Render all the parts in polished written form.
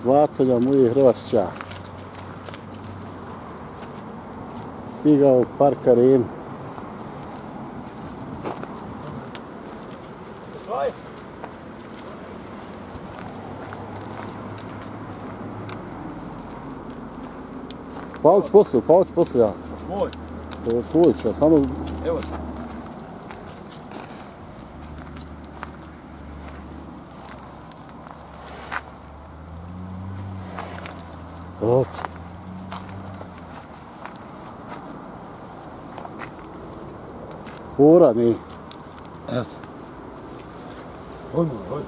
Zlatonja, Muje, Hrvačića. Stigao u park Areni. Palić poslije, ja. Moj. Svoj ću, ja samo... Evo. Eto. Fura, nije. Eto. Hojmo, hojmo.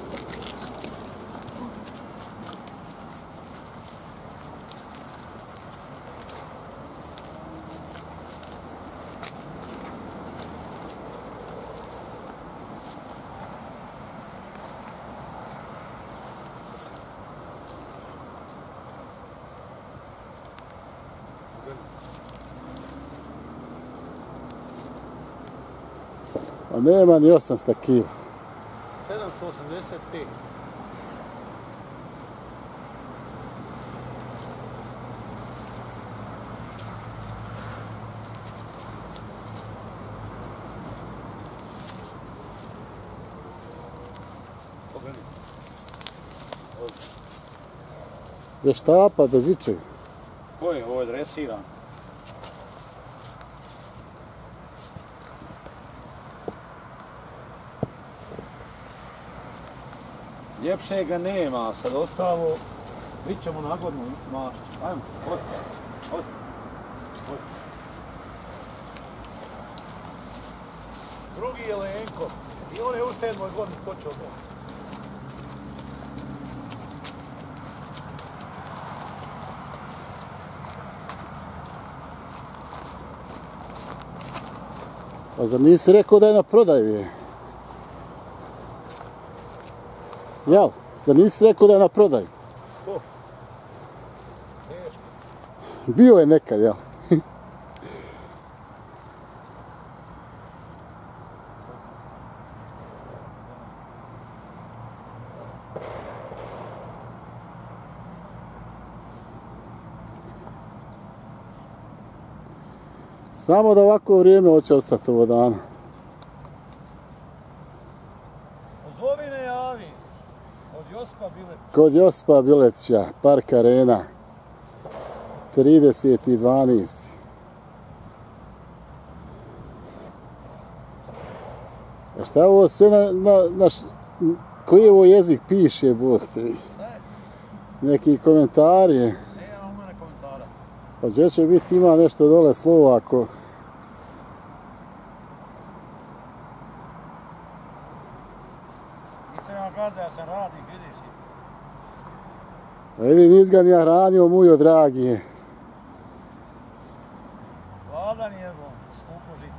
A nema ni 800 kila. 785. Pogledaj. Bez štapa, bez ičega. Ovo je dresiran. Ljepšega nema, sad ostalo, bit ćemo na godinu mašći. Ajmo, hodi. Drugi je Lenko i on je u 7. godini počeo to. A zar nisi rekao da je na prodaju je? Jel? Zar nisi rekao da je na prodaju? Ko? Teško. Bio je nekad, jel? Samo da ovako vrijeme hoće ostati ovo dana. Pozvovi ne javi. Kod Josipa Biletića, park Arena. 30.12. A šta ovo sve na koji ovo jezik piše, Bog te vi? Neki komentari je. Nema u mene komentara. Pa gdje će biti, ima nešto dole Slovako. Nisam ja gazda, ja sam radnik, vidiš. A vidi, nis ga mi ja hranio, mujo dragi je. Vladan je on, skupo žito.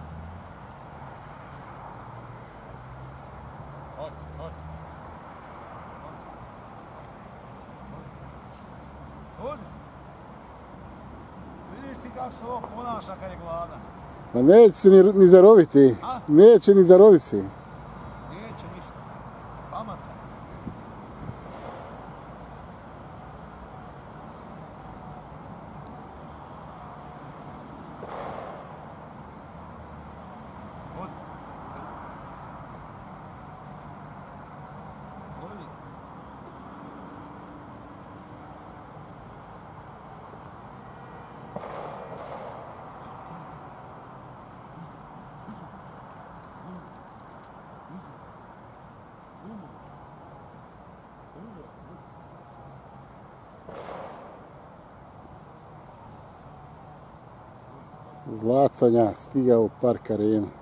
Hodi. Vidiš ti kako se ovo ponaša kad je gladan. Ma neće se ni zaroviti. A? Neće ni zaroviti se. Neće ništa. Pametan. Hodi. Hodi. Zlatonja stigao u park Arenu.